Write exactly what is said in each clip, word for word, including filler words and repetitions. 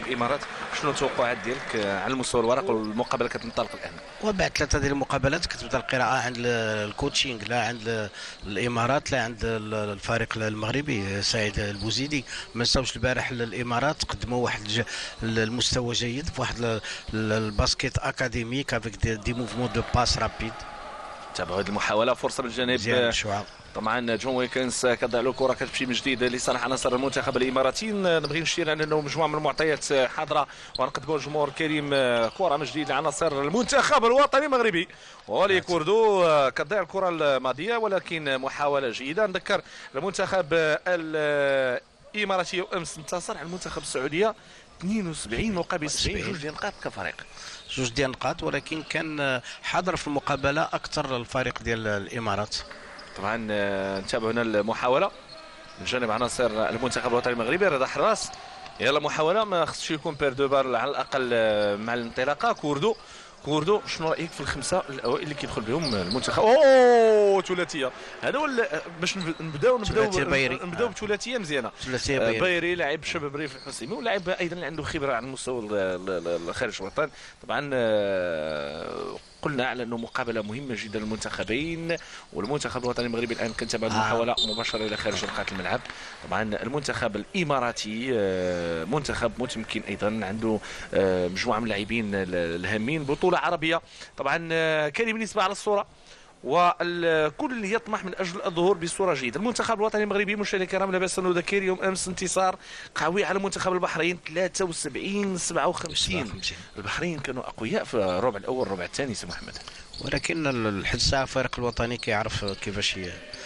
الامارات، شنو التوقعات ديالك على المستوى الورق والمقابله كتنطلق الان؟ وبعد ثلاثه ديال المقابلات كتبدا القراءه عند الكوتشينغ، لا عند الامارات لا عند الفريق المغربي سعيد البوزيدي. ما نساوش البارح الامارات قدموا واحد المستوى جيد في واحد الباسكيت اكاديميك افيك دي موفمون دو باس رابيد. تابعوا هذه المحاوله، فرصه من جانب طبعا جون ويكنز كضع له كره كتمشي من جديد لصالح عناصر المنتخب الاماراتي. نبغي نشير على انه مجموعه من المعطيات حاضره ونقدموا الجمهور الكريم كره من جديد لعناصر المنتخب الوطني المغربي. ولي كوردو كتضيع الكره الماضيه ولكن محاوله جيده. نذكر المنتخب الاماراتي امس انتصر على المنتخب السعوديه اثنين وسبعين مقابل سبعين، جوج ديال النقاط كفريق، جوج ديال النقاط، ولكن كان حاضر في المقابله اكثر الفريق ديال الامارات. طبعا نتابعوا هنا المحاوله من جانب عناصر المنتخب الوطني المغربي. رضا حراس يلا محاوله ما خصش يكون بير دو بار على الاقل مع الانطلاقه. كوردو كوردو شنو رايك في الخمسه الاوائل اللي كيدخل بهم المنتخب؟ اوه ثلاثيه، هذا هو باش نبداو نبداو نبداو بثلاثيه مزيانه. ثلاثيه بايري لاعب شباب ريف الحسيمي ولاعب ايضا اللي عنده خبره على المستوى خارج الوطن. طبعا قلنا على انه مقابله مهمه جدا للمنتخبين، والمنتخب الوطني المغربي الان كنتابع المحاوله مباشره الى خارج نقاط الملعب. طبعا المنتخب الاماراتي منتخب متمكن ايضا، عنده مجموعه من اللاعبين الهامين، بطوله عربيه. طبعا كريم بالنسبه على الصوره والكل يطمح من اجل الظهور بصوره جيده. المنتخب الوطني المغربي مشاهدينا الكرام لا باس ان نذكر يوم امس انتصار قوي على منتخب البحرين ثلاثة وسبعين سبعة وخمسين. البحرين كانوا اقوياء في الربع الاول الربع الثاني سي محمد، ولكن لحد الساعه الفريق الوطني كيعرف كيفاش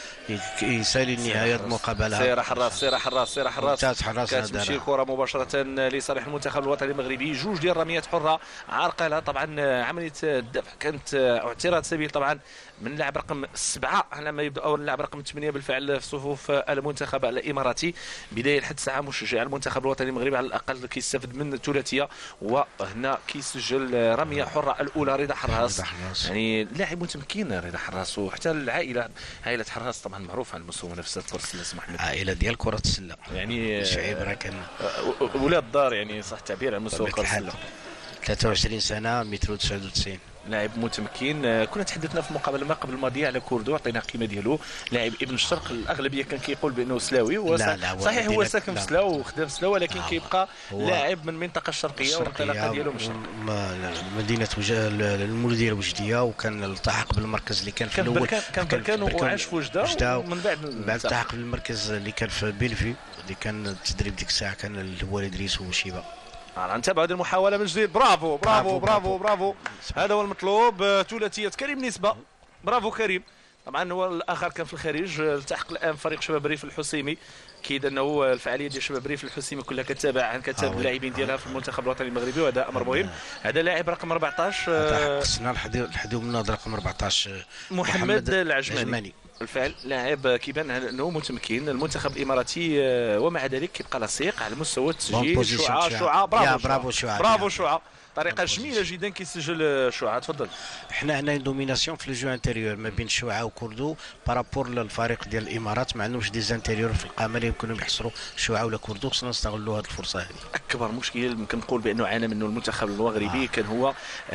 يسالي النهايه المقابله. سير حراس سير حراس سير حراس حراس كتمشي الكره مباشره لصالح المنتخب الوطني المغربي. جوج ديال الرميات حره عرقله. طبعا عمليه الدفع كانت اعتراض سبيل طبعا من اللاعب رقم سبعه على ما يبدو، او اللاعب رقم ثمانيه بالفعل في صفوف المنتخب الاماراتي. بدايه لحد الساعه مشجع المنتخب الوطني المغربي على الاقل كيستافد من الثلاثيه، وهنا كيسجل رميه حره الاولى رضا حراس. يعني لاعب متمكن رضا حراس، وحتى العائله عائله حراس طبعا معروفه على مستوى منافسات كره السله سي محمد، عائله ديال كره السله يعني شعيب راه كان ولاد الدار، يعني صح التعبير على مستوى كره السله. ثلاثة وعشرين سنه متر وتسعة وتسعين، لاعب متمكن. كنا تحدثنا في المقابله ما قبل الماضيه على كوردو، عطينا القيمه ديالو. لاعب ابن الشرق، الاغلبيه كان كيقول بانه سلاوي، هو صحيح هو ساكن في سلاو وخدام في سلاو، ولكن كيبقى لاعب من المنطقه الشرقيه والانطلاقه ديالو من الشرق مدينه المولوديه الوجديه، وكان التحق بالمركز اللي كان في الاول كان بركان وعاش في وجده، ومن بعد بعد التحق بالمركز اللي كان في بيلفي اللي كان التدريب ديك الساعه كان الوالد ادريس وشيبه. نتابع هذه المحاولة من جديد. برافو برافو برافو برافو، هذا هو المطلوب. ثلاثية كريم نسبة، برافو كريم. طبعا هو الاخر كان في الخارج، التحق الان فريق شباب ريف الحسيمي. اكيد انه الفعاليه ديال شباب ريف الحسيمي كلها كتابع عن كتاب اللاعبين ديالها في المنتخب الوطني المغربي، وهذا امر مهم. هذا لاعب رقم أربعطاش خصنا الحديو من رقم أربعطاش محمد العجماني. بالفعل لاعب كيبان انه متمكن. المنتخب الاماراتي ومع ذلك كيبقى لصيق على مستوى التسجيل. شعاع شعاع برافو برافو شعاع برافو شعاع، طريقه جميله جدا كيسجل شعاع. تفضل. احنا عندنا دوميناسيون في الجو انتيريور ما بين شعاع وكوردو بارابور للفريق ديال الامارات، ما عندهمش دي زانتيريور في القامه اللي يمكنهم يحصروا شعاع ولا كوردو. خصنا نستغلوا هذه الفرصه هذه. اكبر مشكل يمكن نقول بانه عانى منه المنتخب المغربي آه. كان هو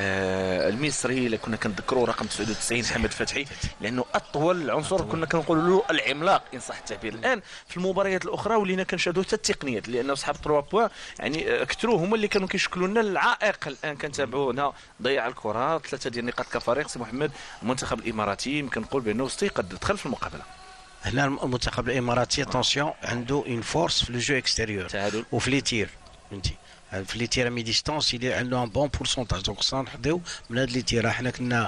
آه المصري اللي كنا كنذكروه رقم تسعة وتسعين حمد فتحي، لانه اطول عنصر كنا كنقولوا له العملاق ان صح التعبير. الان في المباريات الاخرى ولينا كنشاهدوا حتى التقنيات، لانه اصحاب ثلاثة بوان يعني كثروا هما اللي كانوا كيشكلوا لنا العائق. الان كنتابعوا هنا ضيع الكره، ثلاثه ديال النقاط كفريق. سي محمد المنتخب الاماراتي يمكن نقول بانه استيقظ دخل في المقابله. هنا المنتخب الاماراتي اتونسيون عنده اون فورس في لو جو اكستيريور وفي لي تير، فهمتي في لي تير مي ديستونس اللي عنده ان بون بورسونتاج. دونك خصنا نحضيو من هاد لي تير. حنا كنا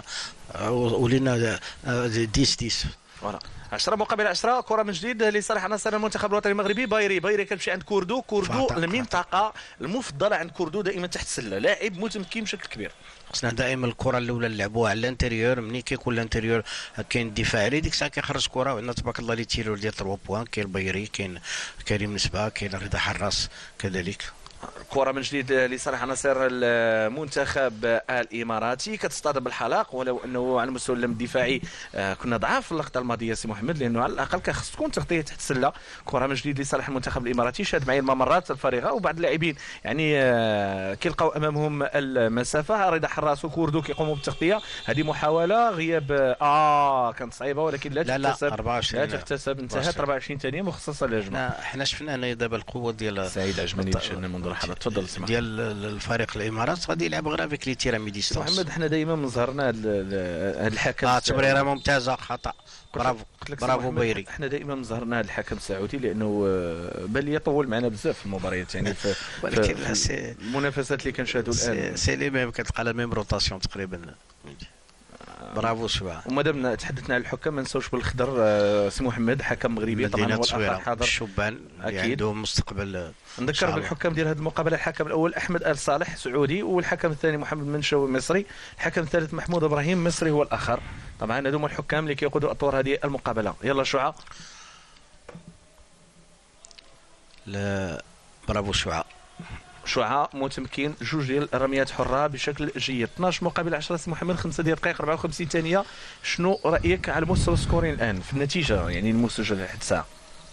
ولينا عشرة عشرة فوالا عشرة مقابل عشرة. كره من جديد لصالح عناصر المنتخب الوطني المغربي. بايري بايري كتمشي عند كوردو. كوردو المنطقه المفضله عند كوردو دائما تحت السله، لاعب متمكن بشكل كبير. خصنا دائما الكره الاولى نلعبوها على الانتيريور. ملي كيكون الانتيريور كاين الدفاع عليه ديك الساعه كيخرج كره، وعندنا تبارك الله لي تيرور ديال ثلاثة بوان. كاين بايري، كاين كريم نسبه، كاين رضا حراس كذلك. كرة من جديد لصالح عناصر المنتخب الاماراتي كتصطدم بالحلق، ولو انه على المستوى الدفاعي كنا ضعاف في اللقطه الماضيه سي محمد، لانه على الاقل كان تكون تغطيه تحت السله. كرة من جديد لصالح المنتخب الاماراتي، شاد معي الممرات الفارغه وبعض اللاعبين يعني كيلقاو امامهم المسافه. رضا حراس وكوردو كيقوموا بالتغطيه. هذه محاوله غياب اه كانت صعيبه ولكن لا تحتسب. لا تحتسب، انتهت أربعة وعشرين ثانيه مخصصه للهجمه. حنا شفنا هنا دابا القوه ديال سعيد عجبني مشينا منذ لحظات. تفضل سمح. ديال الفريق الامارات غادي يلعب غير افيك لي تيرا مي ديستونس. محمد حنا دايما من ظهرنا هذا الحكم. اه تمريره ممتازه، خطا، برافو برافو بيري. حنا دائما من ظهرنا هذا الحكم السعودي لانه بان لي طول معنا بزاف في المباريات يعني في ولكن المنافسات اللي كنشاهدوا الان سي لي ميم كتلقى لا ميم روتاسيون تقريبا. برافو شباب. ومادام تحدثنا على الحكام ما نساوش بالخضر سي محمد، حكم مغربي طبعا هو الاخر حاضر. الشبان اللي عندهم مستقبل. نذكر بالحكام ديال هذه المقابله، الحكم الاول احمد ال صالح سعودي، والحكم الثاني محمد منشاوي مصري، الحكم الثالث محمود ابراهيم مصري هو الاخر. طبعا هذوما الحكام اللي كيقودوا اطوار هذه المقابله. يلا شعاع. لا برافو شعاع. شعاع متمكن جوج ديال الرميات حره بشكل جيد. اثناش مقابل عشرة سي محمد، خمسة دقائق أربعة وخمسين ثانيه. شنو رايك على مستوى السكورين الان في النتيجه يعني المسجله حتى الساعه؟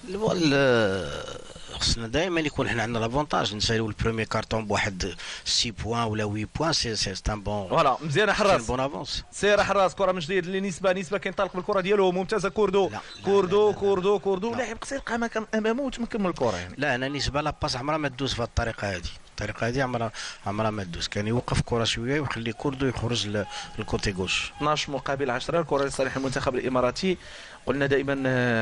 خصنا دائما يكون حنا عندنا لافونتاج، نساليو البروميي كارطون بواحد ستة بوان ولا ثمانية بوان. سي سي ان بون فوالا. مزيانه حراس، بون افونس. سير حراس. كره من جديد لنسبه نسبه كينطلق بالكره ديالو ممتازه. كوردو كوردو كوردو كوردو لاعب قصير لقى مكان امامه وتمكن من الكره يعني. لا انا نسبه لا باس عمرها ما تدوز في الطريقه هذه. الطريقه هذه عمرها عمرها ما تدوز. كان يوقف كره شويه ويخلي كوردو يخرج للكوتي غوش. اثناش مقابل عشرة. الكره لصالح المنتخب الاماراتي. قلنا دائما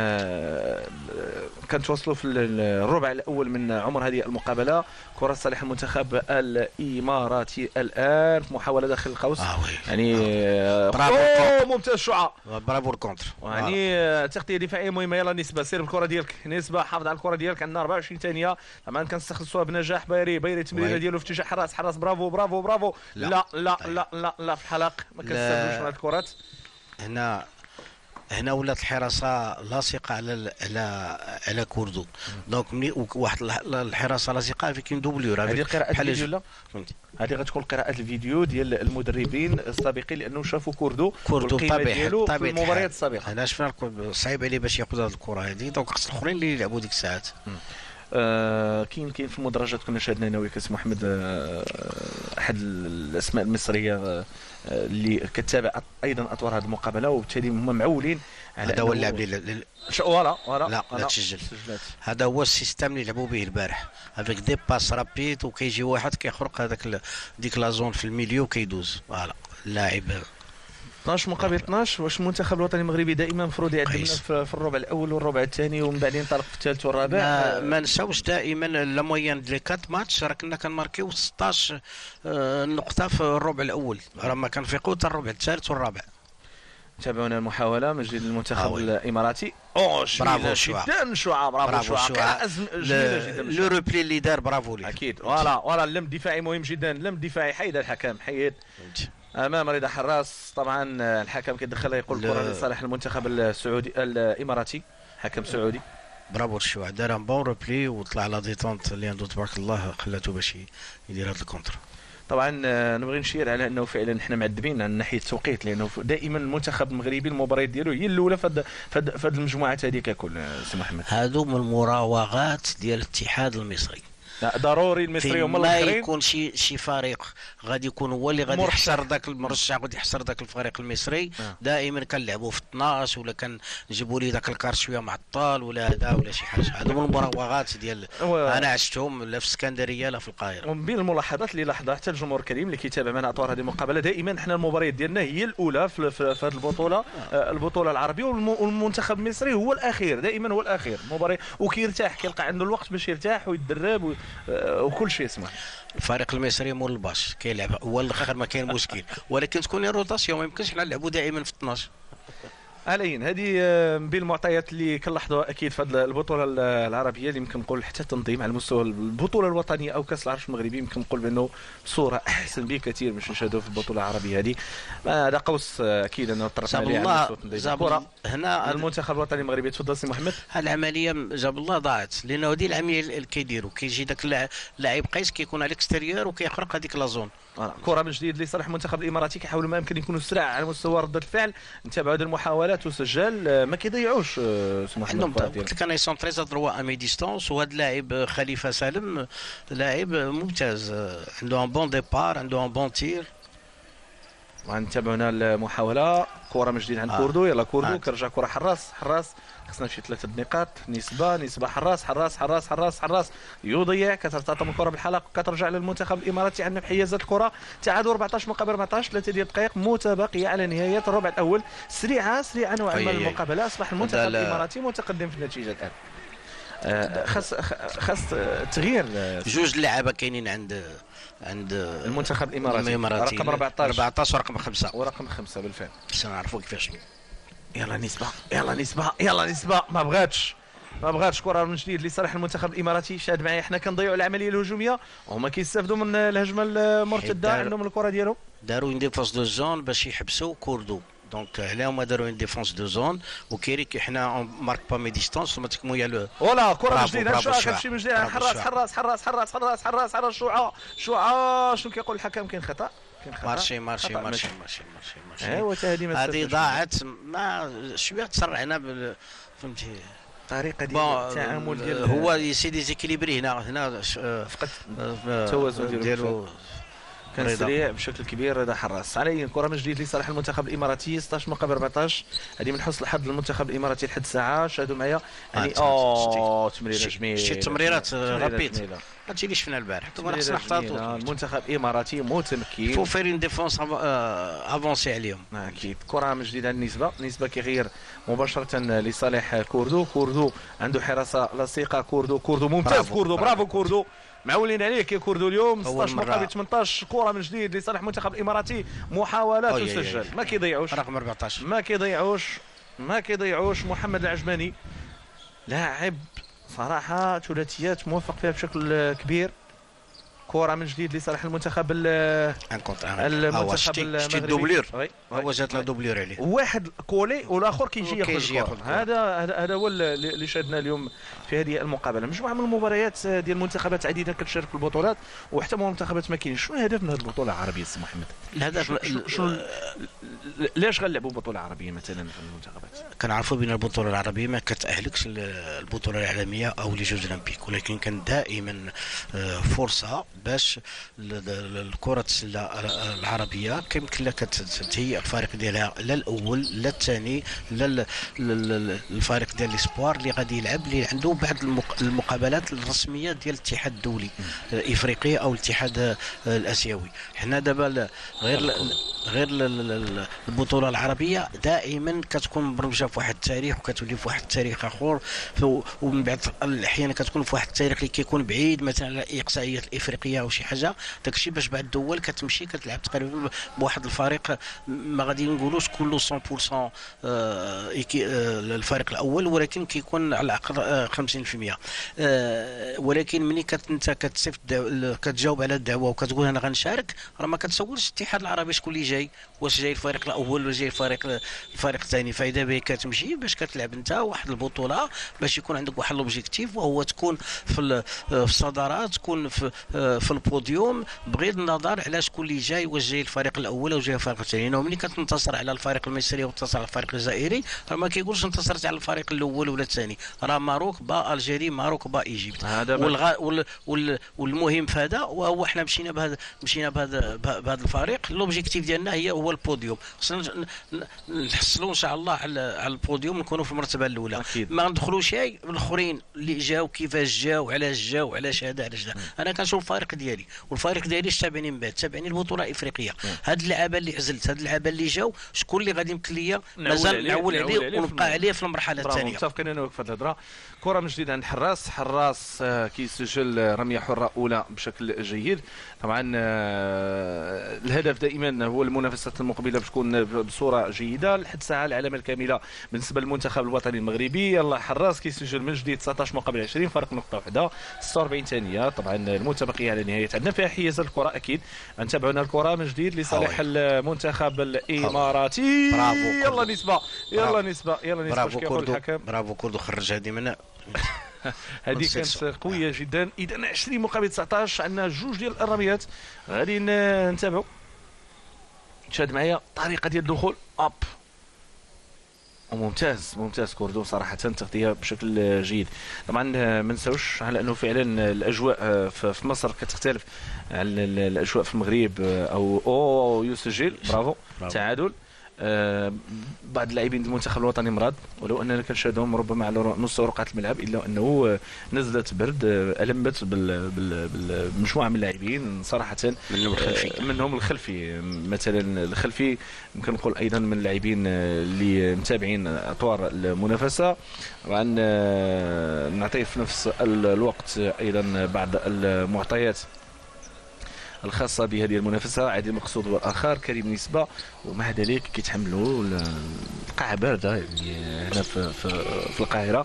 كنتواصلوا في الربع الاول من عمر هذه المقابله. كره لصالح المنتخب الاماراتي الان في محاوله داخل القوس. آه يعني برافو ممتاز شعاع. برافو الكونتر. يعني تغطيه دفاعيه مهمه. يلا نسبه سير بالكره ديالك. نسبه حافظ على الكره ديالك. عندنا أربعة وعشرين ثانيه. طبعا كنستخلصوها بنجاح. بايري بايري التمريره ديالو في اتجاه حراس. حراس برافو برافو برافو. لا لا لا لا لا, لا في الحلق ما كنستافدوش من هذه الكرات. هنا هنا ولات الحراسه لاصقه على على على كوردو. دونك ملي واحد الحراسه لاصقه فيك دوبلور. هذه قراءه الفيديو. لا هذه غتكون قراءه الفيديو ديال المدربين السابقين لانه شافوا كوردو كوردو طبيعي في المباريات السابقه. هنا شفنا صعيب عليه باش ياخذ هذه الكره هذه. دونك خص الاخرين اللي يلعبوا ديك الساعات. آه كاين كاين في المدرجات كنا شاهدنا انا وياك سي محمد آه احد الاسماء المصريه آه اللي كتابع ايضا اطوار هذه المقابله، وبالتالي هم معولين على هذا هو اللاعب اللي فوالا فوالا. لا لا تسجل. هذا هو السيستم اللي لعبوا به البارح افيك دي باس رابيد، وكيجي واحد كيخرق هذاك ديك لا زون في الميليو كيدوز. فوالا اللاعب اثناش مقابل اثناش. واش المنتخب الوطني المغربي دائما مفروض يعدل في الربع الاول والربع الثاني ومن بعد ينطلق في الثالث والرابع؟ ما, ما نساوش دائما لا موين ديال كات ماتش راه كنا كنماركيو ستطاش نقطه في الربع الاول، راه ما كنفيقوا حتى الربع الثالث والرابع. تابعونا المحاوله من جديد المنتخب الاماراتي. اوه برافو جدا شعاع. برافو شعاع. جميله جدا. لو روبلي اللي دار برافو ليك. اكيد فوالا فوالا. اللم الدفاعي مهم جدا. اللم الدفاعي حيد الحكم حيد امام رضا حراس. طبعا الحكم كيدخل يقول الكره لصالح المنتخب السعودي الاماراتي. حكم سعودي. برافو الشوع دار ان بون روبلي وطلع لا ديتونت اللي عنده تبارك الله خلاته باش يدير هذا الكونتر. طبعا نبغي نشير على انه فعلا حنا معذبين عن ناحيه التوقيت، لانه دائما المنتخب المغربي المباريات ديالو هي الاولى في هذه المجموعات هذه ككل سي محمد. هادو من المراوغات ديال الاتحاد المصري. لا ضروري المصري هما الاخرين. ما يكون شي شي فريق غادي يكون هو اللي غادي يحصر ذاك المرشح، غادي يحصر ذاك الفريق المصري. آه. دائما كنلعبوا في اثناش ولا كنجيبوا لي ذاك الكارت شويه معطل ولا هذا ولا شي حاجه. هذو من المراوغات ديال انا عشتهم لا في اسكندريه لا في القاهره. ومن بين الملاحظات اللي لاحظها حتى الجمهور الكريم اللي كيتابع معنا اطوار هذه المقابله، دائما حنا المباريات ديالنا هي الاولى في, في, في هذه البطوله. آه. البطوله العربيه، والمنتخب المصري هو الاخير دائما هو الاخير مباراه، وكيرتاح كيلقى عنده الوقت باش يرتاح ويتدرب وكل شيء. اسمع الفريق المصري مول الباش كيلعب هو الاخر ما كاين مشكل، ولكن تكون الروتاسيون ما يمكنش حنا نلعبوا دائما في اثناش. علين هذه من بين المعطيات اللي كنلاحظوها اكيد في هذه البطوله العربيه اللي يمكن نقول حتى التنظيم على مستوى البطوله الوطنيه او كاس العرش المغربي يمكن نقول بانه بصوره احسن بكثير باش نشاهدوا في البطوله العربيه هذه. هذا قوس اكيد انه طرقنا عليه على مستوى التنظيم. هنا المنتخب الوطني المغربي، تفضل سي محمد. هذه العمليه جاب الله ضاعت، لانه هذه العمليه اللي كيديروا كيجي داك اللاعب قيس كيكون على الاكستيريور وكيخرق هذيك لا زون. كره من جديد لصالح المنتخب الاماراتي، كيحاولوا ما يمكن يكونوا سرع على مستوى رده الفعل. نتابعوا هذه المحاولات وسجل ما كيضيعوش عندهم. قلت لك انا يسون تريز دروا امي ديستونس، وهذا اللاعب خليفه سالم لاعب ممتاز، عنده ان بون ديبار، عنده ان بون تير. غنتابعوا هنا المحاوله، كره من جديد عند آه. كوردو. يلا كوردو آه. كرجع كره حراس حراس خصنا شي ثلاثه نقاط. نسبه نسبه حراس حراس حراس حراس حراس يضيع، كترتطم الكره بالحلق وكترجع للمنتخب الاماراتي. عندنا بحيازات الكره، تعادل أربعطاش مقابل أربعطاش، ثلاثه ديال الدقائق متبقيه على نهايه الربع الاول. سريعه سريعه نوعا ما المقابله، اصبح المنتخب الاماراتي متقدم في النتيجه الان. آه خاص خاص تغيير. جوج اللعابه كاينين عند عند المنتخب الاماراتي، رقم أربعطاش أربعطاش ورقم خمسة ورقم خمسة بالفعل. باش نعرفوا كيفاش. يلا نسبه يلا نسبه يلا نسبه ما بغاتش ما بغاتش كره من جديد لصالح المنتخب الاماراتي. شاهد معايا، حنا كنضيعوا العمليه الهجوميه وهما كيستافدوا من الهجمه المرتده عندهم الكره ديالهم. داروا اون ديفونس دو زون باش يحبسوا كوردو، دونك علاه هما داروا اون ديفونس دو زون وكيريك حنا مارك با مي ديستونس وما تكموا يا ولا كره جديده كتمشي من جديد حراس حراس حراس حراس حراس حراس حراس شوعه شوعه. شنو كيقول الحكم؟ كاين خطا كاين خطا. مارشي مارشي مارشي مارشي مارشي مارشي ايوا حتى هذه هذه ضاعت. ما شويه تسرعنا بال فهمتي الطريقه ديال التعامل ديال هو يسي ديزيكيليبري هنا هنا فقد التوازن ديالو كان سريع بشكل كبير. رضا حراس على كره من جديد لصالح المنتخب الاماراتي. ستطاش مقابل أربعطاش، هذه من حسن الحظ للمنتخب الاماراتي لحد الساعه. شاهدوا معايا يعني اوه تمريره جميله، شي تمريرات رابيد هادشي اللي شفنا البارح. خصنا نحتاطوا. المنتخب الاماراتي متمكن، فو فير اون ديفونس افونسي عليهم. اكيد. كره من جديد عند نسبه نسبه كيغير مباشره لصالح كوردو. كوردو عنده حراسه لصيقه. كوردو كوردو ممتاز. كوردو برافو كوردو، معولين عليك يا كوردو اليوم. ستطاش مقابل ثمنطاش، كره من جديد لصالح المنتخب الاماراتي. محاولات تسجل ما كيضيعوش رقم أربعطاش ما كيضيعوش ما كيضيعوش. محمد العجماني لاعب صراحه ثلاثيات موفق فيها بشكل كبير. كره من جديد لصالح المنتخب المنتخب المغربي. دوبلور هو جات له دوبلور عليه، واحد كولي والاخر كيجي ياخذ. هذا هذا هو اللي شاهدنا اليوم في هذه المقابله. مجموعه من المباريات ديال المنتخبات عديده كتشارك في البطولات وحتى منتخبات ما كاينش. شنو الهدف من هذه البطوله العربيه سي محمد؟ الهدف شنو ليش غنلعبوا بطوله عربيه مثلا في المنتخبات؟ كنعرفوا بان البطوله العربيه ما كتاهلكش البطوله العالميه او لي جوج اولمبيك، ولكن كان دائما فرصه باش الكره السله العربيه كيمكن لها تهيئ الفريق ديالها لا الاول لا الثاني لا الفريق ديال الاسبوار اللي غادي يلعب، اللي عنده بعض المقابلات الرسميه ديال الاتحاد الدولي الافريقي او الاتحاد الاسيوي. حنا دابا غير غير البطوله العربيه دائما كتكون مبرمجه في واحد التاريخ وكتولي في واحد التاريخ اخر، ومن بعض الاحيان كتكون في واحد التاريخ اللي كيكون بعيد مثلا على الاقصائيات الافريقيه او شي حاجه. داكشي باش بعض الدول كتمشي كتلعب تقريبا بواحد الفريق ما غادي نقولوش كله مية بالمية الفريق الاول، ولكن كيكون على الاقل خمسين بالمية. ولكن ملي انت كتصيفط كتجاوب على الدعوه وكتقول انا غنشارك، راه ما كتسولش الاتحاد العربي شكون اللي جاي، واش جاي الفريق الاول ولا جاي الفريق الفريق الثاني. فاذا به كتمشي باش كتلعب انت واحد البطوله باش يكون عندك واحد لوبجيكتيف، وهو تكون في في الصدارات، تكون في في البوديوم بغض النظر على شكون اللي جاي، واش جاي الفريق الاول او جاي الفريق الثاني. لانه ملي كتنتصر على الفريق المصري وتنتصر على الفريق الجزائري راه ما كيقولش انتصرت على الفريق الاول ولا الثاني، راه ماروك با الجيري ماروك با ايجيبت. والغ... وال... وال... والمهم في هذا وهو حنا مشينا بهذا مشينا بهذا بهذا الفريق. لوبجيكتيف ديالنا هي هو البوديوم، خصنا نحصلوا ان شاء الله على على البوديوم نكونوا في المرتبه الاولى. أكيد. ما ندخلوش شيء الاخرين اللي جاوا كيفاش جاوا علاش جاوا علاش هذا علاش هذا. انا كنشوف الفريق ديالي والفريق ديالي اش تابعني من بعد تابعني البطوله الافريقيه. هاد اللعابه اللي عزلت هاد اللعابه اللي جاو شكون اللي غادي يمكن ليا مازال نعول عليه ونبقى عليه في المرحله الثانيه. الثانيه. متفقين انا وياك في هذه الهضره. كره من جديد عند حراس حراس آه، كيسجل رميه حره اولى بشكل جيد. طبعا آه، الهدف دائما هو المنافسات المقبله باش تكون بصوره جيده. لحد ساعه العلامه الكامله بالنسبه للمنتخب الوطني المغربي. يلا حراس كيسجل من جديد تسعطاش مقابل عشرين، فرق نقطه واحده، ستة وأربعين ثانيه. طبعا المتبقيه على نهايه عندنا فيها حيز الكره اكيد. نتابعونا الكره من جديد لصالح المنتخب الاماراتي. برافو يلا نسبه يلا نسبه يلا نسبه. برافو كوردو برافو كوردو خرج هذه من هذه كانت قويه جدا. اذا عشرين مقابل تسعطاش عندنا جوج ديال الرميات. غادي نتابعوا. شاد معايا الطريقه ديال الدخول اب ممتاز ممتاز كوردو صراحه تغطيه بشكل جيد. طبعا ما نساوش على انه فعلا الاجواء في مصر كتختلف على الاجواء في المغرب. او او يسجل برافو تعادل. آه بعض اللاعبين المنتخب الوطني مرض، ولو اننا كنشاهدهم ربما على نص رقعه الملعب، الا انه نزلت برد المت بالمجموعه من اللاعبين صراحه. منهم الخلفي منهم الخلفي مثلا الخلفي يمكن نقول ايضا من اللاعبين اللي متابعين اطوار المنافسه. طبعا نعطيه في نفس الوقت ايضا بعض المعطيات الخاصة بهذه المنافسة. عادي المقصود والآخر كريم نسبة، ومع ذلك كيتحملوا القاعة باردة يعني هنا في, في, في القاهرة.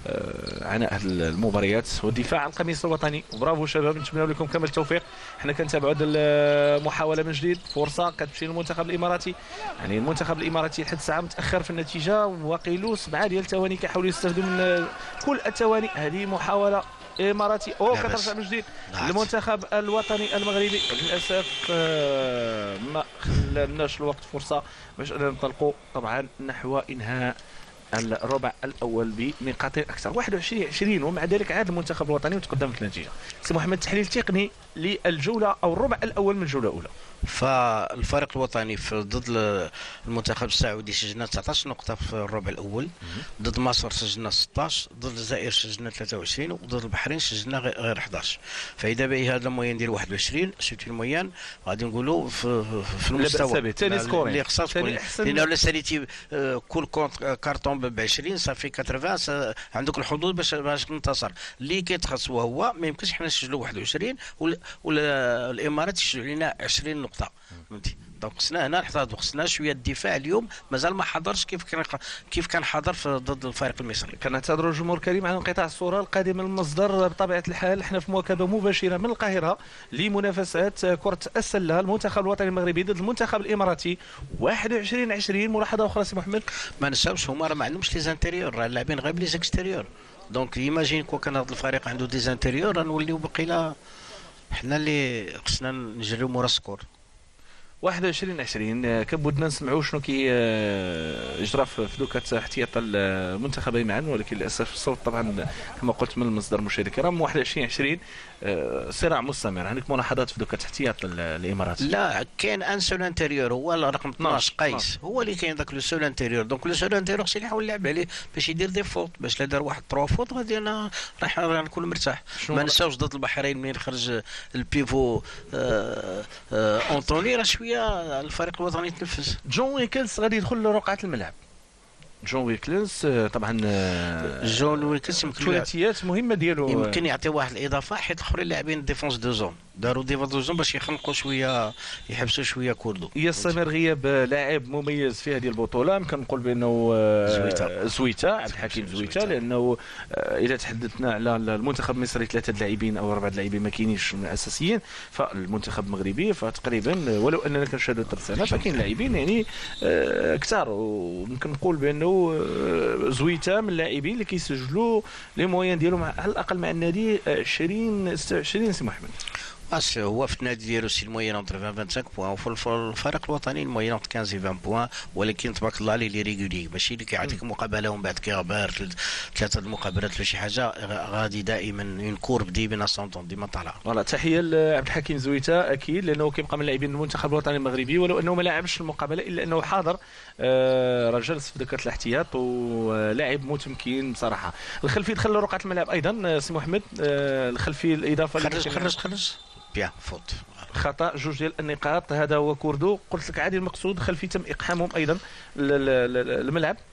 عناء المباريات والدفاع عن القميص الوطني. برافو شباب، نتمنى لكم كامل التوفيق. حنا كنتابعوا هذه المحاولة من جديد، فرصة كتمشي للمنتخب الإماراتي. يعني المنتخب الإماراتي لحد الساعة متأخر في النتيجة، واقيلو سبعة ديال الثواني كيحاولوا يستافدوا من كل الثواني. هذه محاولة اماراتي او كترجع من جديد المنتخب الوطني المغربي. للاسف ما خلناش الوقت فرصه باش ننطلقوا طبعا نحو انهاء الربع الاول بنقاط اكثر. واحد وعشرين عشرين، ومع ذلك عاد المنتخب الوطني وتقدم في النتيجه. سي محمد، تحليل تقني للجوله او الربع الاول من الجوله الاولى. فالفريق الوطني في ضد المنتخب السعودي سجلنا تسعطاش نقطة في الربع الأول، ضد مصر سجلنا ستطاش، ضد الجزائر سجلنا ثلاثة وعشرين، وضد البحرين سجلنا غير إحداش. فإذا باهي هذا الموين ديال واحد وعشرين سيتي الموين غادي نقولوا في, في المستوى ثاني سكورين اللي خصها تكون. لأنه لا ساليتي كل كونت كارطون ب عشرين صافي ثمانين عندك الحظوظ باش باش تنتصر. اللي كيتخص وهو ما يمكنش حنا نسجلوا واحد وعشرين والإمارات يسجلوا لنا عشرين نقطة. فهمتي؟ دونك خصنا هنا نحتاطوا، خصنا شويه الدفاع. اليوم مازال ما حضرش كيف كان كيف كان حاضر في ضد الفريق المصري. كنعتذروا الجمهور الكريم على انقطاع الصوره القادم من المصدر. بطبيعه الحال حنا في مواكبه مباشره من القاهره لمنافسات كره السله. المنتخب الوطني المغربي ضد المنتخب الاماراتي واحد وعشرين عشرين. ملاحظه اخرى سي محمد، ما نساوش هما راه ما عندهمش لي زانتيريور، راه اللاعبين غير لي زيكستيريور. دونك ايماجين كون كان هذا الفريق عنده دي زانتيريور غنوليو بقينا حنا اللي خصنا نجريو مورا السكور. واحد وعشرين عشرين كبودنا نسمعوا شنو كي يجرى في دوكا احتياط المنتخبين معا، ولكن للاسف الصوت طبعا كما قلت من المصدر مشاهدي الكرام. واحد وعشرين عشرين صراع مستمر. عندك ملاحظات في دوكا احتياط الامارات؟ لا كاين ان سول انتيريور هو الرقم اثناش قيس، هو اللي كاين ذاك لو سول انتيريور. دونك لو سول انتيريور خصني نحاول نلعب عليه باش يدير دي فوت، باش لا دار واحد تروا فوت غادي انا راح نكون مرتاح. ما نساوش ضد البحرين منين خرج البيفو آه آه اونطوني راه شويه الفريق الوطني يتنفس. جون ويكلز غادي يدخل لرقعه الملعب. جون ويكلز طبعا جون ويكلز يمكن ثلاثيات مهمه ديالو، يمكن يعطي واحد الاضافه حيت الاخرين لاعبين ديفونس دو زون، داروا ديفونس دو زون باش يخنقوا شويه يحبسوا شويه كوردو. يستمر غياب لاعب مميز في هذه البطوله. يمكن نقول بانه زويته زويته عبد الحكيم زويته، لانه اذا تحدثنا على المنتخب المصري ثلاثه لاعبين او اربعه لاعبين ما كاينينش من الاساسيين، فالمنتخب المغربي فتقريبا ولو اننا كنشاهدوا الترسانه فكاين لاعبين يعني كثار، وممكن نقول بانه زويته من اللاعبين اللي كيسجلوا لي موين ديالهم على الاقل مع النادي عشرين ستة وعشرين. سي محمد اس هو في النادي ديالو سي الموين اونتر عشرين خمسة وعشرين بوان، وفي الفريق الوطني الموين اونتر خمسة عشر عشرين بوان، ولكن تبارك الله عليه لي ريغولي ماشي اللي كيعطيك مقابله ومن بعد كيغبر ثلاثه المقابلات ولا شي حاجه غادي دائما اون كورب ديما سونطون ديما طالعه. فوالا تحيه لعبد الحكيم زويته اكيد، لانه كيبقى من لاعبين المنتخب الوطني المغربي ولو انه ما لعبش المقابله الا انه حاضر آه راه جلس في دكه الاحتياط ولاعب متمكن بصراحه. الخلفي دخل لرقعه الملعب ايضا سي محمد. آه الخلفي الاضافه خرج خرج خرج بيان فوت خطا جوج ديال النقاط. هذا هو كوردو. قلت لك عادي المقصود خلفي تم اقحامهم ايضا الملعب.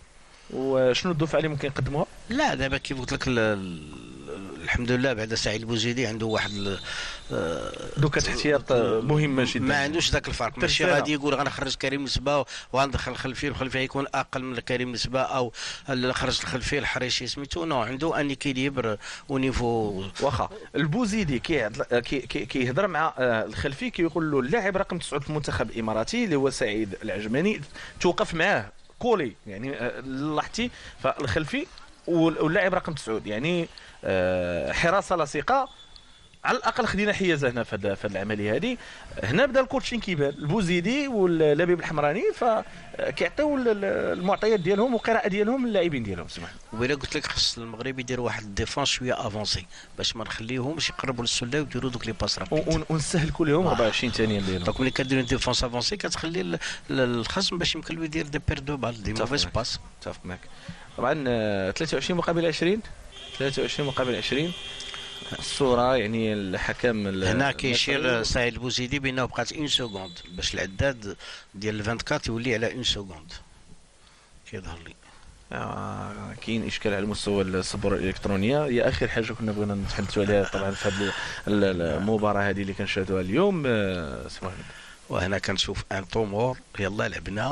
وشنو الدفعه اللي ممكن يقدموها؟ لا دابا كيف قلت لك ال- ال- الحمد لله بعد سعيد البوزيدي عنده واحد ال- آه، دوكا تحتياط مهمه جدا. ما عندوش ذاك الفرق، ماشي ترسانة. غادي يقول غنخرج كريم نسبه وغندخل خلفي، الخلفي يكون اقل من كريم نسبه، او ال- خرج الخلفي الحريشي سميتو. نو عنده ان اكيليبر ونيفو. واخا البوزيدي كيهضر كي كي كيهضر مع آه، الخلفي، كيقول له اللاعب رقم تسعة في المنتخب الاماراتي اللي هو سعيد العجماني توقف معاه كولي، يعني آه، لاحظتي فالخلفي وال- واللاعب رقم تسعة يعني آه، حراسه لصقه. على الاقل خدينا حيازه هنا في هذه في هذه العمليه هذه. هنا بدا الكوتشين كيبان البوزيدي واللبيب الحمراني، فكيعطيو المعطيات ديالهم والقراءه ديالهم للاعبين ديالهم. سمح وإلا قلت لك خص المغرب يدير واحد الديفونس شويه افونسي باش ما نخليوهمش يقربوا للسله ويديروا دوك لي باس رابيد، ونسهلكوا لهم أربعة وعشرين ثانيه ديالهم. دونك ملي كدير ديفونس افونسي كتخلي ال- ال- الخصم باش يمكن له يدير دي بير دو بال دي موفيس معك. باس. اتفق معك. طبعا آه، ثلاثة وعشرين مقابل عشرين، ثلاثة وعشرين مقابل عشرين الصوره يعني الحكم ال- هنا كيشير المصري. سعيد البوزيدي بانه بقات اون سكوند باش العداد ديال أربعة وعشرين يولي على اون سكوند كيظهر لي. آه، كاين اشكال على مستوى الصبور الالكترونيه. هي اخر حاجه كنا بغينا نتحدثوا عليها طبعا في هذه المباراه هذه اللي كنشاهدوها اليوم. آه، سمح لي. وهنا كنشوف ان طومور يلا لعبنا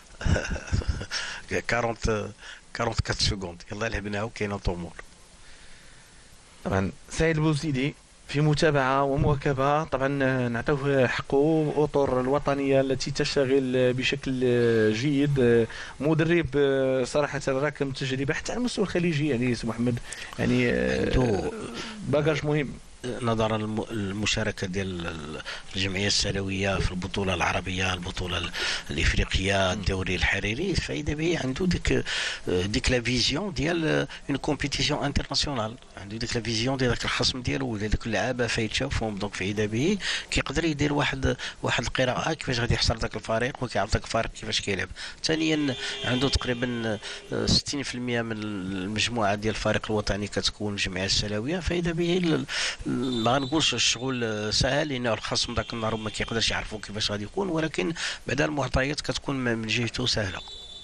أربعين أربعة وأربعين سكوند يلا لعبناها وكاين طومور. طبعا سعيد البوزيدي في متابعة ومواكبة، طبعا نعطوه حقه. أطر الوطنية التي تشتغل بشكل جيد، مدرب صراحة راكم تجربة حتى على المستوى الخليجي يعني سي محمد، يعني عنده باجاج مهم. نظرا للمشاركه ديال الجمعيه السنويه في البطوله العربيه، البطوله الافريقيه، الدوري الحريري، فاذا به عنده ديك ديك لا فيزيون ديال اون كومبيتيسيون انترناسيونال، عنده ديك لا فيزيون ديال داك الخصم ديالو ولا ديك اللعابه فايتشافهم. دونك فاذا به كيقدر يدير واحد واحد القراءه كيفاش غادي يحصر ذاك الفريق وكيعرف ذاك الفريق كيفاش كيلعب. ثانيا عنده تقريبا ستين بالمئة من المجموعه ديال الفريق الوطني كتكون الجمعيه السنويه، فاذا به ما غنقولش الشغل سهل لان الخصم ذاك النهار ما كيقدرش يعرفوا كيفاش غادي يكون، ولكن بعد المعطيات كتكون من جهته سهله.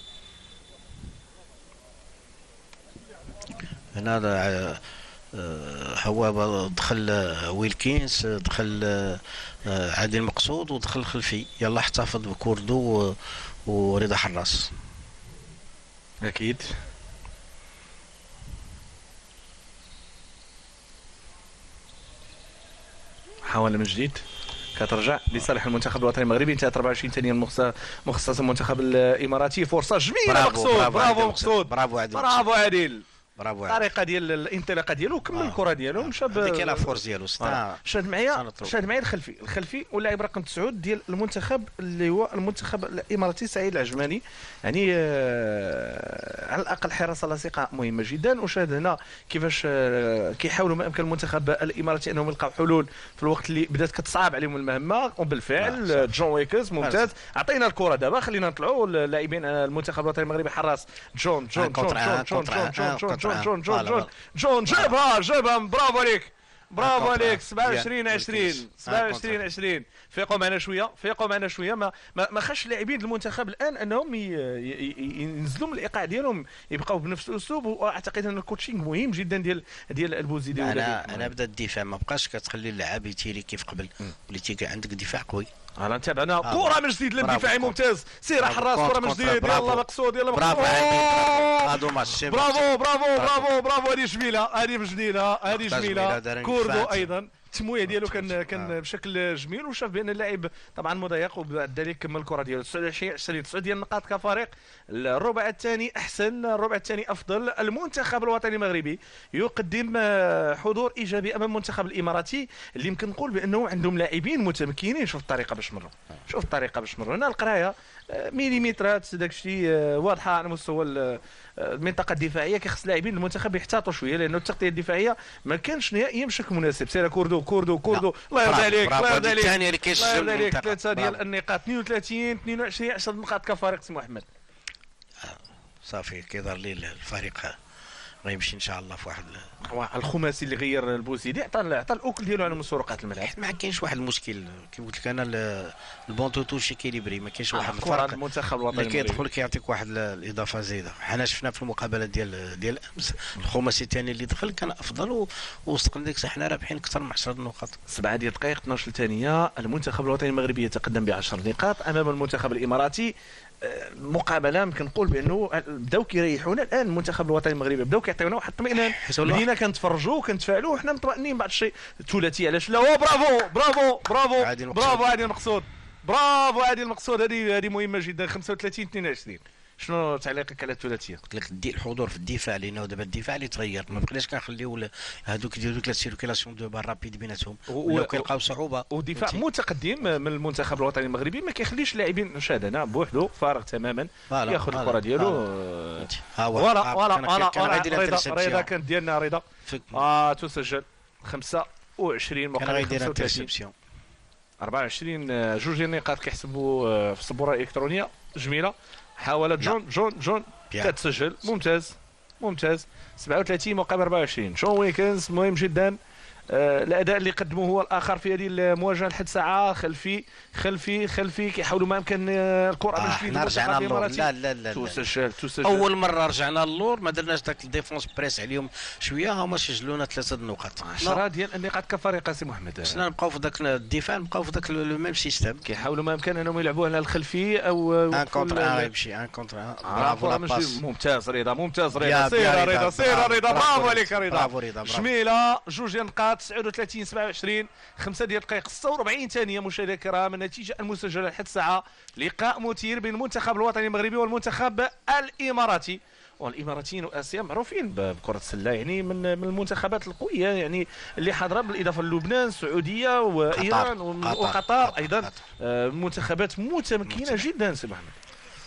هنا آه، هو دخل ويلكينز، دخل آه، عادل مقصود ودخل خلفي، يلا احتفظ بكوردو ورضا حراس. أكيد. محاولة من جديد كترجع لصالح المنتخب الوطني المغربي. انتهت أربعة وعشرين ثانية مخصصة المنتخب الاماراتي. فرصة جميلة مقصود، برافو مقصود، برافو عادل، برافو عادل. برافو الطريقه ديال الانطلاقه ديالو كمل آه. الكره ديالو مشى ب هذيك لا فورس ديالو آه. شاد معايا شاد معايا الخلفي الخلفي واللاعب رقم تسعة ديال المنتخب اللي هو المنتخب الاماراتي سعيد العجماني. يعني آه على الاقل حراسه لاصقه مهمه جدا. وشاهد هنا كيفاش آه كيحاولوا ما امكن المنتخب الاماراتي انهم يلقاو حلول في الوقت اللي بدات كتصعب عليهم المهمه. وبالفعل آه جون ويكرز ممتاز. عطينا الكره دابا، خلينا نطلعوا اللاعبين المنتخب الوطني المغربي. حراس جون جون جون جون جون جون جون جون جون جون جون جون جون جابها جابها. برافو عليك برافو عليك. سبعة وعشرين عشرين سبعة وعشرين عشرين. فيقوا معنا شويه فيقوا معنا شويه. ما ما, ما خاش لاعبين المنتخب الان انهم ينزلوا من الايقاع ديالهم، يبقاو بنفس الاسلوب. واعتقد ان الكوتشينغ مهم جدا ديال ديال البوزيدي. انا انا بدا الدفاع ما بقاش كتخلي اللاعب يتيري كيف قبل، وليتي عندك دفاع قوي. انا نتابعنا كره من جديد للدفاعي ممتاز. سير حراس كره من جديد. يلا مقصود يلا مقصود. هادو ماتش برافو برافو برافو برافو. هذه جميله هذه جميله هذه جميله. كوردو ايضا التمويه ديالو كان كان بشكل جميل. وشاف بان اللاعب طبعا مضيق وبعد ذلك كمل الكره ديالو. تسعة وعشرين تسعة ديال النقاط كفريق. الربع الثاني احسن، الربع الثاني افضل. المنتخب الوطني المغربي يقدم حضور ايجابي امام المنتخب الاماراتي اللي يمكن نقول بانه عندهم لاعبين متمكنين. شوف الطريقه باش مروا شوف الطريقه باش مروا. هنا القرايه مليمترات داك الشيء واضحه على مستوى المنطقه الدفاعيه. كيخص لاعبين المنتخب يحتاطوا شويه لانه التغطيه الدفاعيه ما كانش نهائيا بشكل مناسب. سير كوردو كوردو كوردو. الله يرضى عليك الله يرضى عليك الثانيه اللي كيسجل عليك. ثلاثه ديال النقاط اثنين وثلاثين اثنين وعشرين عشرة نقاط كفريق سي محمد. صافي كيظهر لي الفريق غيمشي ان شاء الله في واحد هو الخماسي اللي غير البوزيدي عطى عطى الاكل ديالو على مسروقات الملعب. حيت ما كاينش واحد المشكل كيما قلت لك انا البون توتوش كيليبري، ما كاينش واحد الفرق المنتخب الوطني اللي كيدخل كيعطيك واحد الاضافه زايده. حنا شفنا في المقابله ديال ديال امس الخماسي الثاني اللي دخل كان افضل ووصلنا ديك الساعه حنا رابحين اكثر من عشرة نقاط. سبعة ديال الدقائق اثناش ثانيه المنتخب الوطني المغربي يتقدم بعشر نقاط امام المنتخب الاماراتي. مقابله يمكن نقول بانه بداو كيريحونا الان. المنتخب الوطني المغربي بداو كيعطيونا واحد الطمئنان، بدينا كنتفرجوا وكنتفاعلوا وحنا مطمئنين بعض الشيء. ثلاثي علاش لا؟ برافو برافو برافو برافو عادل المقصود، برافو عادل المقصود. هذه هذه مهمه جدا. خمسة وثلاثين اثنين وعشرين. شنو تعليقك على الثلاثيه؟ قلت لك دي الحضور في الدفاع لانه دابا الدفاع اللي تغير، ما بقيناش كنخليو هذوك يديروا لك لا سيركيلاسيون دو بال رابيد بيناتهم ولاو كيلقاو صعوبه. ودفاع متقدم من المنتخب الوطني المغربي ما كيخليش اللاعبين شادنا بوحدو فارغ تماما ياخذ الكره ديالو. ها هو ولا ولا ولا رضا رضا كانت ديالنا رضا اه تسجل خمسة وعشرين مقابل خمسة وثلاثين أربعة وعشرين. جوج ديال النقاط كيحسبوا في السبوره الالكترونيه جميله. حاولت جون جون جون كتسجل ممتاز ممتاز. سبعة وثلاثين مقابل أربعة وعشرين. شون ويكنز مهم جدا. آه الاداء اللي قدمه هو الاخر في هذه المواجهه لحد ساعه. خلفي خلفي خلفي كيحاولوا ما امكن الكره باش آه رجعنا اللور. لا لا لا تسجل تسجل اول مره رجعنا اللور ما درناش ذاك الديفونس بريس عليهم شويه. هما سجلونا ثلاثه النقاط عشرة ديال النقاط كفريق سي محمد. خصنا نبقاو في ذاك الدفاع نبقاو في ذاك لو ميم سيستيم. كيحاولوا ما امكن انهم يلعبوا على الخلفي او ان كونتر ان يمشي ان كونتر ان. برافو ممتاز رضا ممتاز رضا. سير رضا سير رضا برافو عليك رضا. جميله. جوج ديال النقاط تسعة وثلاثين سبعة وعشرين. خمسة ديال الدقائق ستة وأربعين ثانيه مشاهدينا الكرام. النتيجه المسجله لحد الساعه لقاء مثير بين المنتخب الوطني المغربي والمنتخب الاماراتي. والاماراتيين واسيا معروفين بكره السله يعني من من المنتخبات القويه يعني اللي حاضره بالاضافه للبنان السعوديه وايران وقطر ايضا. آه منتخبات متمكنه جدا سي محمد.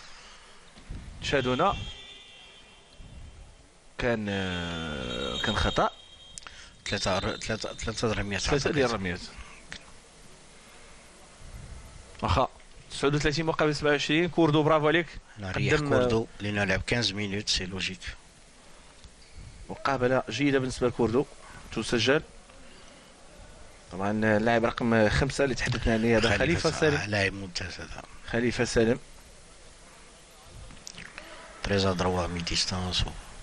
شادونا كان آه كان خطا. ثلاثه ثلاثه ثلاثه رميات ثلاثه ديال الرميات واخا. تسعة وثلاثين مقابل سبعة وعشرين. كوردو برافو عليك. ريح كوردو لانه لعب خمسة مينوت سي لوجيك. مقابله جيده بالنسبه لكوردو تسجل. طبعا اللاعب رقم خمسة اللي تحدثنا عليه هذا خليفه سالم. لاعب ممتاز هذا خليفه سالم. تريزا دروا مي ديستانس.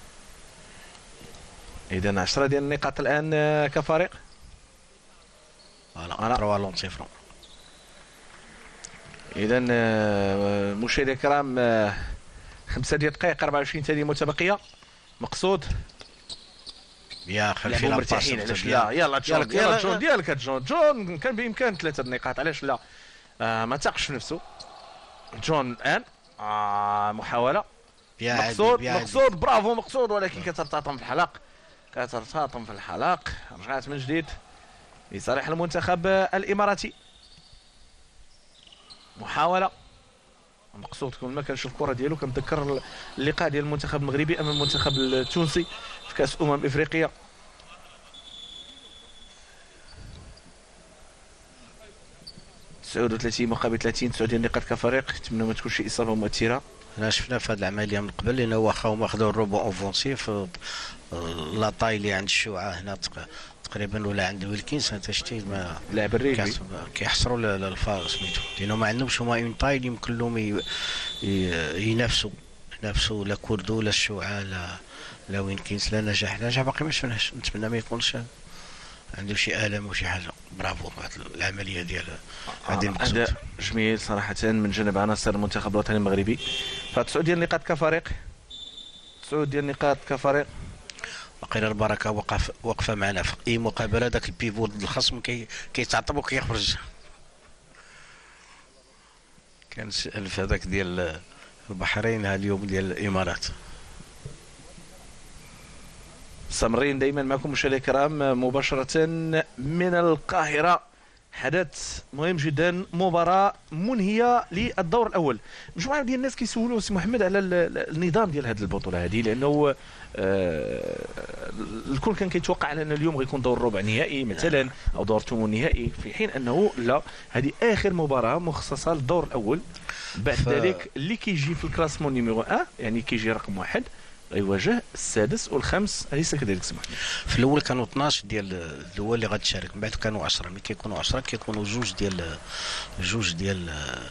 اذا عشرة ديال النقاط الان كفريق. فوالا تروا لونتيفرون. اذا مشاهدينا الكرام خمسة ديال الدقائق أربعة وعشرين ثانيه متبقيه. مقصود يا خلفي مرتاحين علاش لا؟ يلا جون يلا جون ديالك جون جون كان بامكان ثلاثه نقاط علاش لا؟ آه ما تاقش في نفسه جون الان. آه محاوله. مقصود مقصود برافو مقصود ولكن كترتطم في الحلق كترتطم في الحلق. رجعت من جديد لصالح المنتخب الاماراتي. محاوله. مقصود كل ما كنشوف الكره ديالو كنتذكر اللقاء ديال المنتخب المغربي امام المنتخب التونسي في كاس امم افريقيا. تسعة وثلاثين مقابل ثلاثين. تسعة ديال النقاط كفريق. نتمنى ما تكونش اصابه مؤثره. انا شفنا في هذه العمليه من قبل لانه واخا هما خداو الروبو اوفونسيف لاطاي اللي عند الشوعه هنا تقريبا ولا عند ويلكينز انت شتي ما لاعب الريفي كيحصروا للفار سميتو لانه ما عندهمش هما اون طاي اللي يمكن لهم ينافسوا ينافسوا لا كوردو لا الشوعه لا لا ويلكينز لا نجاح نجاح باقي ما شفناش. نتمنى ما يكونش عنده شي الم وشي حاجه. برافو هذه العمليه ديال هذه المقصود. اداء جميل صراحه من جانب عناصر المنتخب الوطني المغربي. فتسعة ديال النقاط كفريق. تسعة ديال النقاط كفريق. وقيل البركه وقف وقفه معنا في اي مقابله. ذاك البيفو ضد الخصم كي كيتعطب وكيخرج. كان الف هذاك ديال البحرين هذا اليوم ديال الامارات. مستمرين دائما معكم مشاهدينا الكرام مباشره من القاهره. حدث مهم جدا. مباراه منهيه للدور الاول. مجموعه ديال الناس كيسولوا سي محمد على النظام ديال هذه البطوله هذه لانه آه الكل كان كيتوقع على ان اليوم غيكون دور ربع نهائي مثلا او دور ثمن نهائي في حين انه لا هذه اخر مباراه مخصصه للدور الاول. بعد ف... ذلك اللي كيجي في الكلاسمون نيميرو واحد يعني كيجي رقم واحد غيواجه السادس والخامس، أليس كذلك سي محمد؟ في الاول كانوا اثناش ديال الدول اللي غتشارك، من بعد كانوا عشرة. ملي كيكونوا عشرة كيكونوا جوج ديال جوج ديال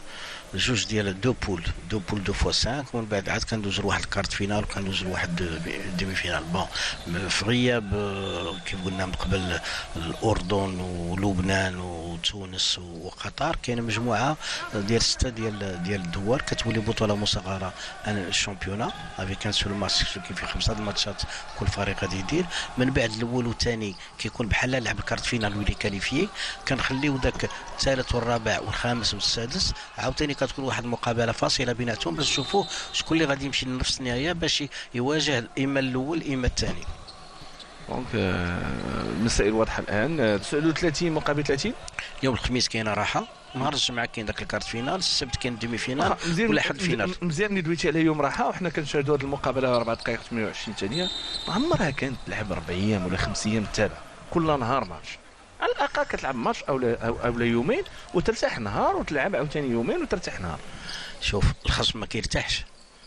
جوج ديال دو بول دو بول دو فوا خمسة، ومن بعد عاد كندوز لواحد الكارت فينال وكندوز لواحد ديمي فينال. بون في غياب كيف قلنا من قبل الاردن ولبنان وتونس وقطر، كاينه مجموعه ديال سته ديال ديال الدول كتولي بطوله مصغره عن الشامبيونا افيك ان سول ماتش، كاين فيه خمسه الماتشات كل فريق غادي يدير. من بعد الاول والثاني كيكون بحال لعب الكارت فينال ويلي كاليفيي، كنخليو ذاك الثالث والرابع والخامس والسادس عاوتاني كتكون واحد المقابله فاصله بيناتهم باش نشوفوا شكون اللي غادي يمشي لنفس النهايه باش يواجه اما الاول اما الثاني. دونك المسائل واضحه الان. تسالوا ثلاثين مقابل ثلاثين. يوم الخميس كاينه راحه، نهار الجمعه كاين داك الكارت فينال، السبت كاين ديمي فينال ولا حد فينال. مزيان ملي دويتي على يوم راحه وحنا كنشاهدوا هذه المقابله أربعة دقائق ثمانية وعشرين ثانيه، ما عمرها كانت تلعب اربع ايام ولا خمس ايام متابعه كل نهار ماتش. على الاقل كتلعب ماتش او او, أو يومين وترتاح نهار وتلعب عاوتاني يومين وترتاح نهار. شوف الخصم ما كيرتاحش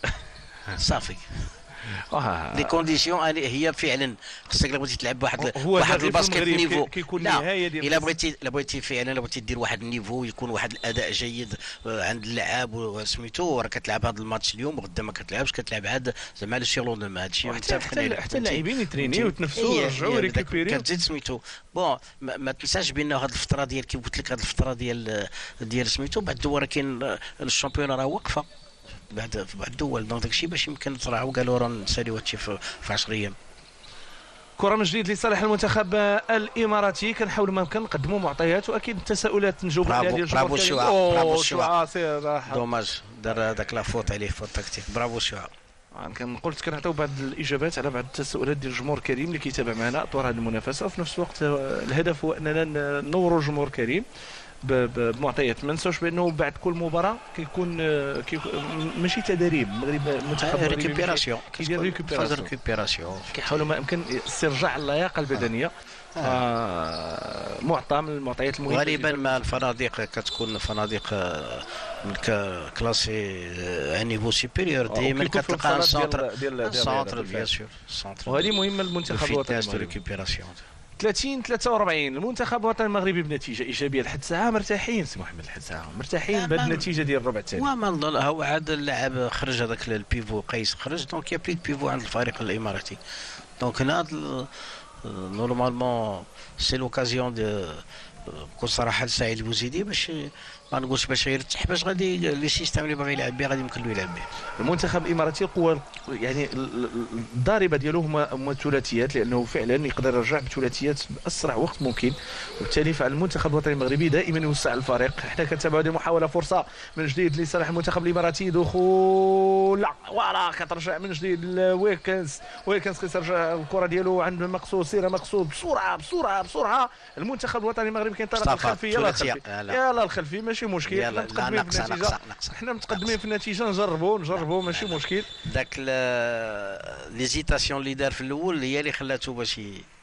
صافي. آه. لي كونديسيون هي فعلا خصك الا بغيتي تلعب واحد واحد الباسكيت نيفو كيكون لا الا بغيتي الا بغيتي فعلا الا بغيتي دير واحد النيفو يكون واحد الاداء جيد عند اللعاب وسميتو، راه كتلعب هذا الماتش اليوم وغدا ما كتلعبش، كتلعب عاد زعما على شي لوندما. هادشي متفقين عليه. حتى اللاعبين يترينيو ويتنفسوا ويرجعوا يريكوبيريو. كتزيد سميتو بون ما, ما تنساش بان هذه الفتره ديال كيف قلت لك هذه الفتره ديال ديال سميتو بعد الدور كاين الشامبيون راه واقفه بعد في بعض الدول، دونك داكشي باش يمكن تراعوا قالوا راه نساليو هادشي في عشر ايام. كرة من جديد لصالح المنتخب الاماراتي، كنحاولوا ما يمكن نقدموا معطيات واكيد التساؤلات نجاوبوا عليها ديال برافو الشعاع. برافو الشعاع الشعاع دوماج دار هذاك لا فوت عليه فوت تكتيك. برافو الشعاع. قلت كنعطيو بعض الاجابات على بعض التساؤلات ديال الجمهور الكريم اللي كيتابع معنا اطوار هذه المنافسه، وفي نفس الوقت الهدف هو اننا ننوروا الجمهور الكريم بمعطيات. ما ننساوش بانه بعد كل مباراه كيكون ماشي تدريب المغرب المنتخب ريكوبيراسيون كيدير ريكوبيراسيون كيحاولوا ما يمكن استرجاع اللياقه البدنيه. آه معطى من المعطيات المهمه. غالبا ما الفنادق كتكون فنادق من كلاسي نيفو سوبيريور ديما كتلقى سونتر سونتر بيان سور سونتر، وهذه مهمه للمنتخب الوطني. ريكوبيراسيون ثلاثين ثلاثة وأربعين المنتخب الوطني المغربي بنتيجه ايجابيه لحد الساعه. مرتاحين سي محمد لحد الساعه مرتاحين بهذه النتيجه ديال الربع الثاني. وما نظن هو عاد اللاعب خرج هذاك البيفو قيس خرج، دونك يا بلي بيفو عند الفريق الاماراتي. دونك هنا نورمالمون سي لوكازيون دو بكل صراحه لسعيد البوزيدي باش ما نقولش باش يرتاح، باش غادي لي سيستم اللي باغي يلعب به غادي يمكن له يلعب به. المنتخب الاماراتي القوه يعني الضاربه ديالو هما هما الثلاثيات، لانه فعلا يقدر يرجع بثلاثيات باسرع وقت ممكن، وبالتالي فالمنتخب الوطني المغربي دائما يوسع الفريق. حنا كنتابعوا هذه المحاوله فرصه من جديد لصالح المنتخب الاماراتي، دخول لا فوالا كترجع من جديد ويكنز ويكنز كيرجع الكره ديالو عند مقصود سيره مقصود بسرعه بسرعه بسرعه. المنتخب الوطني المغربي كينطلق الخلفي يلا الخلفي يلا الخلفي ماشي مشكل. حنا متقدمين في النتيجه حنا متقدمين في النتيجه نجربوا نجربوا ماشي مشكل. داك ليزيتاسيون اللي دار في الاول هي اللي خلاته باش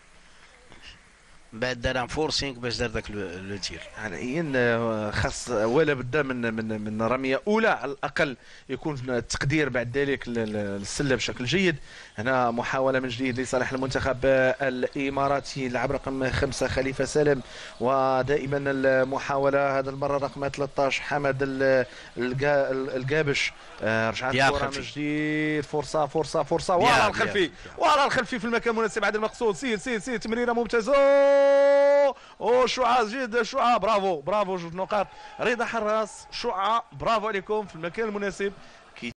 بعد دار فورسينغ باش دار داك لو تير. حاليا خاص ولا بدا من من من رميه اولى على الاقل يكون التقدير بعد ذلك للسله بشكل جيد. هنا محاوله من جديد لصالح المنتخب الاماراتي، لاعب رقم خمسة خليفه سالم، ودائما المحاوله هذا المره رقم ثلاثة عشر حمد القابش. رجعت الكره من جديد، فرصه فرصه فرصه ورا الخلفي ورا الخلفي في المكان المناسب عند المقصود. سير سير سير تمريره ممتازه. او شعاع جد شعاع برافو برافو جوج نقاط. رضا حراس شعاع برافو عليكم في المكان المناسب.